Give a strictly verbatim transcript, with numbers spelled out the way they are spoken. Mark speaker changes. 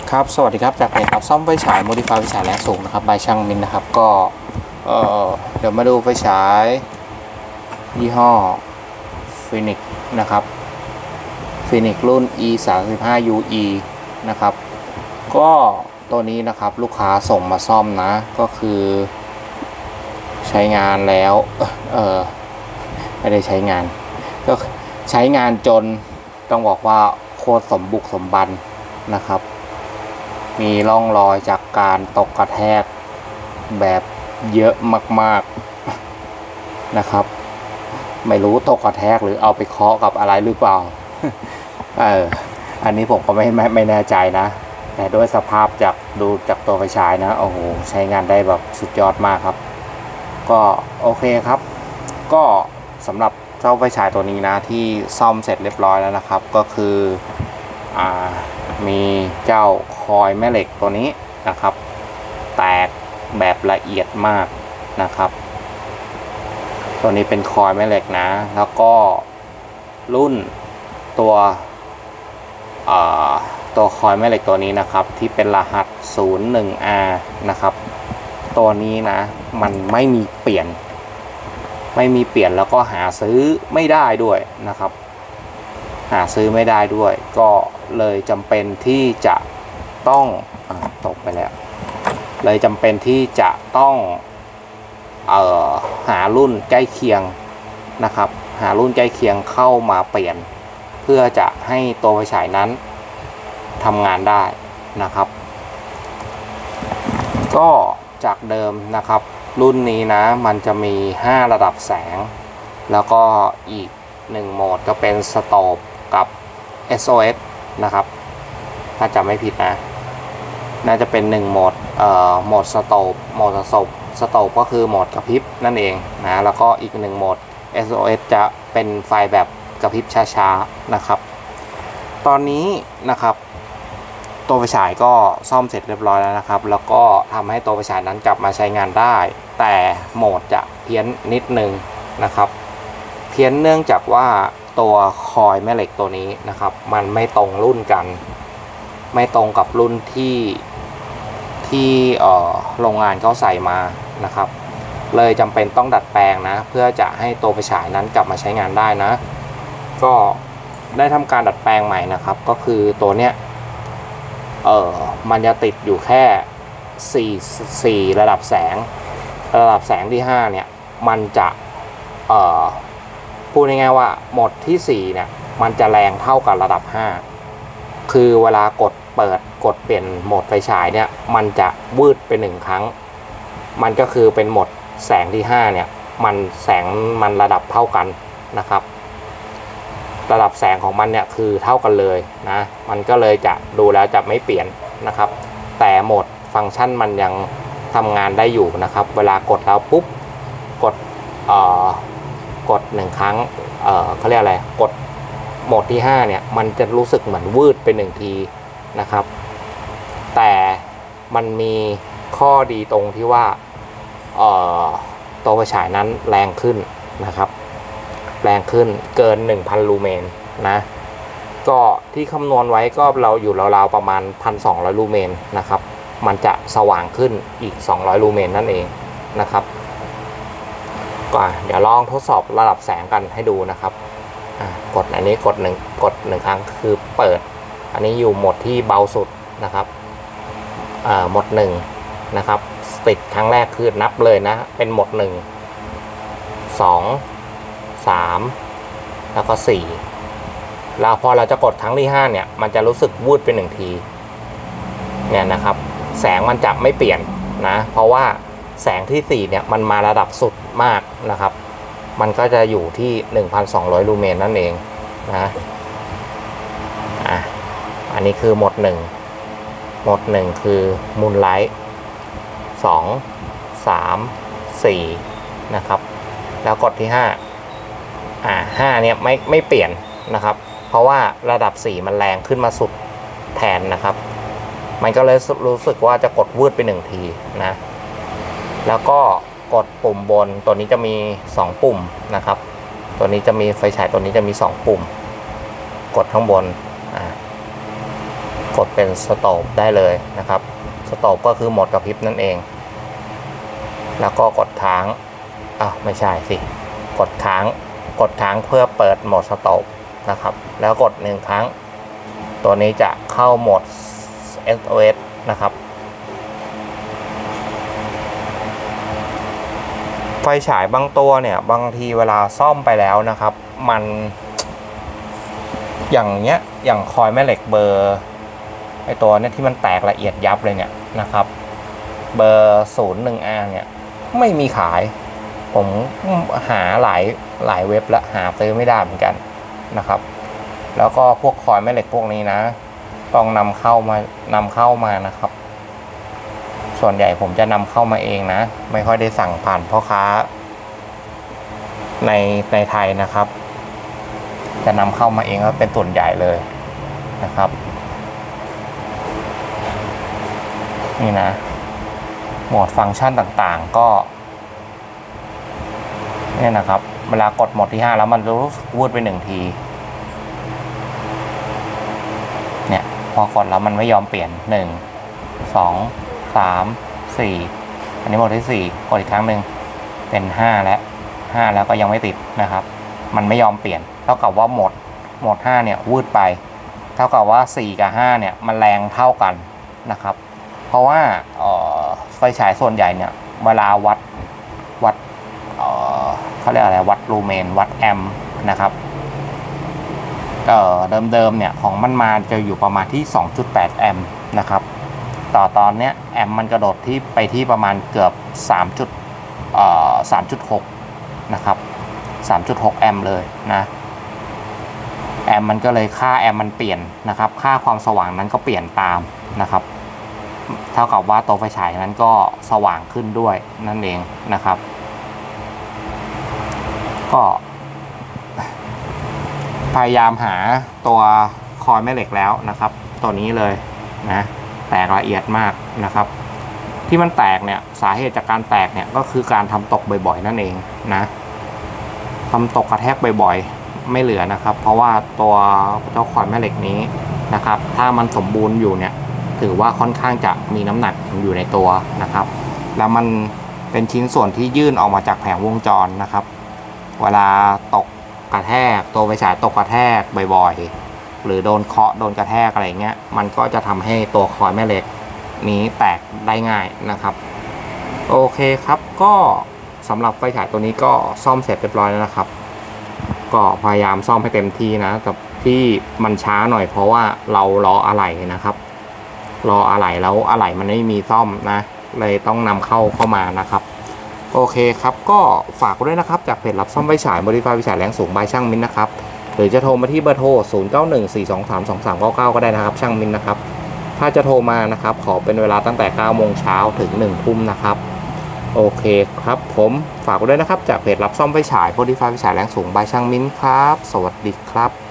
Speaker 1: ครับสวัสดีครับจากเพจครับซ่อมไฟฉายโมดิฟายไฟฉายแรงสูงนะครับบายช่างมินนะครับก็เออเดี๋ยวมาดูไฟฉายยี่ห้อฟินิกนะครับฟินิกรุ่น อี สามสิบห้า ยู อี นะครับก็ตัวนี้นะครับลูกค้าส่งมาซ่อมนะก็คือใช้งานแล้วเออไม่ได้ใช้งานก็ใช้งานจนต้องบอกว่าโคตรสมบุกสมบันนะครับมีร่องรอยจากการตกกระแทกแบบเยอะมากๆนะครับไม่รู้ตกกระแทกหรือเอาไปเคาะกับอะไรหรือเปล่าเอออันนี้ผมก็ไม่ไม่ไม่แน่ใจนะแต่ด้วยสภาพจากดูจากตัวไฟฉายนะโอ้โหใช้งานได้แบบสุดยอดมากครับก็โอเคครับก็สำหรับเจ้าไฟฉายตัวนี้นะที่ซ่อมเสร็จเรียบร้อยแล้วนะครับก็คืออ่ามีเจ้าคอยแม่เหล็กตัวนี้นะครับแตกแบบละเอียดมากนะครับตัวนี้เป็นคอยแม่เหล็กนะแล้วก็รุ่นตัวตัวคอยแม่เหล็กตัวนี้นะครับที่เป็นรหัส ศูนย์ หนึ่ง อาร์ นะครับตัวนี้นะมันไม่มีเปลี่ยนไม่มีเปลี่ยนแล้วก็หาซื้อไม่ได้ด้วยนะครับหาซื้อไม่ได้ด้วยก็เลยจำเป็นที่จะต้องตกไปแล้วเลยจำเป็นที่จะต้องเอ่อหารุ่นใกล้เคียงนะครับหารุ่นใกล้เคียงเข้ามาเปลี่ยนเพื่อจะให้ตัวไฟฉายนั้นทำงานได้นะครับก็จากเดิมนะครับรุ่นนี้นะมันจะมีห้าระดับแสงแล้วก็อีกหนึ่งโหมดก็เป็นสโตปกับ เอส โอ เอส นะครับถ้าจำไม่ผิดนะน่าจะเป็นหนึ่งโหมดเอ่อโหมดสโตปโหมดสโตปสโตปก็คือโหมดกระพริบนั่นเองนะแล้วก็อีกหนึ่งโหมด เอส โอ เอส จะเป็นไฟแบบกระพริบช้าๆนะครับตอนนี้นะครับตัวไฟฉายก็ซ่อมเสร็จเรียบร้อยแล้วนะครับแล้วก็ทำให้ตัวไฟฉายนั้นกลับมาใช้งานได้แต่โหมดจะเพี้ยนนิดนึงนะครับเพี้ยนเนื่องจากว่าตัวคอยแม่เหล็กตัวนี้นะครับมันไม่ตรงรุ่นกันไม่ตรงกับรุ่นที่ที่เอ่อโรงงานเขาใส่มานะครับเลยจำเป็นต้องดัดแปลงนะเพื่อจะให้ตัวไฟฉายนั้นกลับมาใช้งานได้นะก็ได้ทำการดัดแปลงใหม่นะครับก็คือตัวเนี้ยเออมันจะติดอยู่แค่สี่ สี่ระดับแสงระดับแสงที่ห้าเนี่ยมันจะเอ่อพูดง่ายๆว่าโหมดที่สี่เนี่ยมันจะแรงเท่ากับระดับห้าคือเวลากดเปิดกดเปลี่ยนโหมดไฟฉายเนี่ยมันจะวืดไปหนึ่งครั้งมันก็คือเป็นโหมดแสงที่ห้าเนี่ยมันแสงมันระดับเท่ากันนะครับระดับแสงของมันเนี่ยคือเท่ากันเลยนะมันก็เลยจะดูแล้วจะไม่เปลี่ยนนะครับแต่โหมดฟังก์ชันมันยังทำงานได้อยู่นะครับเวลากดแล้วปุ๊บกดเอ่อกดหนึ่งครั้งเอ่อเขาเรียกอะไรกดโหมดที่ห้าเนี่ยมันจะรู้สึกเหมือนวืดไปหนึ่งทีนะครับแต่มันมีข้อดีตรงที่ว่าเอ่อตัวไฟฉายนั้นแรงขึ้นนะครับแรงขึ้นเกิน หนึ่งพัน ลูเมนนะก็ที่คำนวณไว้ก็เราอยู่ราวๆประมาณ หนึ่งพันสองร้อย ลูเมนนะครับมันจะสว่างขึ้นอีกสองร้อยลูเมนนั่นเองนะครับก็เดี๋ยวลองทดสอบระดับแสงกันให้ดูนะครับกดอันนี้กดหนึ่งกดหนึ่งครั้งคือเปิดอันนี้อยู่โหมดที่เบาสุดนะครับโหมดหนึ่งนะครับติดครั้งแรกคือนับเลยนะเป็นโหมดหนึ่ง สอง สามแล้วก็สี่แล้วพอเราจะกดครั้งที่ห้าเนี่ยมันจะรู้สึกวูดเป็นหนึ่งทีเนี่ยนะครับแสงมันจะไม่เปลี่ยนนะเพราะว่าแสงที่สี่เนี่ยมันมาระดับสุดมากนะครับมันก็จะอยู่ที่ หนึ่งพันสองร้อย ลูเมนนั่นเองนะอ่ะอันนี้คือโหมดหนึ่งโหมดหนึ่งคือมูนไลท์สอง สาม สี่นะครับแล้วกดที่ห้าอ่าห้าเนี่ยไม่ไม่เปลี่ยนนะครับเพราะว่าระดับสี่มันแรงขึ้นมาสุดแทนนะครับมันก็เลยรู้สึกว่าจะกดวืดไปหนึ่งทีนะแล้วก็กดปุ่มบนตัวนี้จะมีสองปุ่มนะครับตัวนี้จะมีไฟฉายตัวนี้จะมีสองปุ่มกดข้างบนอ่ากดเป็นสโตปได้เลยนะครับสโตปก็คือโหมดกระพริบนั่นเองแล้วก็กดค้างอ้าวไม่ใช่สิกดค้างกดค้างเพื่อเปิดโหมดสโตปนะครับแล้วกดหนึ่งครั้งตัวนี้จะเข้าโหมด เอส โอ เอส นะครับไฟฉายบางตัวเนี่ยบางทีเวลาซ่อมไปแล้วนะครับมันอย่างเนี้ยอย่างคอยแม่เหล็กเบอร์ไอตัวเนี้ยที่มันแตกละเอียดยับเลยเนี่ยนะครับเบอร์ศูนย์หนึ่งอาร์เนี่ยไม่มีขายผมหาหลายหลายเว็บแล้วหาซื้อไม่ได้เหมือนกันนะครับแล้วก็พวกคอยแม่เหล็กพวกนี้นะต้องนำเข้ามานำเข้ามานะครับส่วนใหญ่ผมจะนำเข้ามาเองนะไม่ค่อยได้สั่งผ่านพ่อค้าในในไทยนะครับจะนำเข้ามาเองก็เป็นส่วนใหญ่เลยนะครับนี่นะโหมดฟังก์ชันต่างๆก็เนี่ยนะครับเวลากดโหมดที่ห้าแล้วมันรู้สึกวูดไปหนึ่งทีเนี่ยพอกดแล้วมันไม่ยอมเปลี่ยนหนึ่ง สอง สาม สี่อันนี้โหมดที่สี่กดอีกครั้งหนึ่งเป็นห้าแล้วห้าแล้วก็ยังไม่ติดนะครับมันไม่ยอมเปลี่ยนเท่ากับว่าโหมดโหมดห้าเนี่ยวืดไปเท่ากับว่าสี่กับห้าเนี่ยมันแรงเท่ากันนะครับเพราะว่าไฟฉายส่วนใหญ่เนี่ยเวลาวัดวัดเอ่อเขาเรียกอะไรวัดลูเมนวัดแอมป์นะครับเอ่อเดิมๆเนี่ยของมันมาจะอยู่ประมาณที่ สองจุดแปด แอมป์นะครับต่อตอนเนี้ยแอมป์มันกระโดดที่ไปที่ประมาณเกือบ3จุดเอ่อ สามจุดหก นะครับ สามจุดหก แอมป์เลยนะแอมป์มันก็เลยค่าแอมป์มันเปลี่ยนนะครับค่าความสว่างนั้นก็เปลี่ยนตามนะครับเท่ากับว่าตัวไฟฉายนั้นก็สว่างขึ้นด้วยนั่นเองนะครับก็พยายามหาตัวคอยแม่เหล็กแล้วนะครับตัวนี้เลยนะแตกละเอียดมากนะครับที่มันแตกเนี่ยสาเหตุจากการแตกเนี่ยก็คือการทำตกบ่อยๆนั่นเองนะทำตกกระแทกบ่อยๆไม่เหลือนะครับเพราะว่าตัวเจ้าคอยแม่เหล็กนี้นะครับถ้ามันสมบูรณ์อยู่เนี่ยถือว่าค่อนข้างจะมีน้ำหนักอยู่ในตัวนะครับแล้วมันเป็นชิ้นส่วนที่ยื่นออกมาจากแผงวงจรนะครับเวลาตกกระแทกตัวไฟฉายตกกระแทกบ่อยๆหรือโดนเคาะโดนกระแทกอะไรเงี้ยมันก็จะทำให้ตัวคอยแม่เหล็กนี้แตกได้ง่ายนะครับโอเคครับก็สำหรับไฟฉายตัวนี้ก็ซ่อมเสร็จเรียบร้อยแล้วนะครับก็พยายามซ่อมให้เต็มที่นะแต่ที่มันช้าหน่อยเพราะว่าเรารออะไหล่นะครับรออะไหล่แล้วอะไหล่มันไม่มีซ่อมนะเลยต้องนำเข้าเข้ามานะครับโอเคครับก็ฝากด้วยนะครับจากเพจรับซ่อมไฟฉายโมดิฟายไฟฉายแรงสูงบายช่างมิ้นนะครับหรือจะโทรมาที่เบอร์โทรศูนย์ เก้า หนึ่ง สี่ สอง สาม สอง สาม เก้า เก้าก็ได้นะครับช่างมิ้นนะครับถ้าจะโทรมานะครับขอเป็นเวลาตั้งแต่เก้าโมงเช้าถึงหนึ่งทุ่มนะครับโอเคครับผมฝากด้วยนะครับจากเพจรับซ่อมไฟฉายโมดิฟายไฟฉายแรงสูงบายช่างมิ้นครับสวัสดีครับ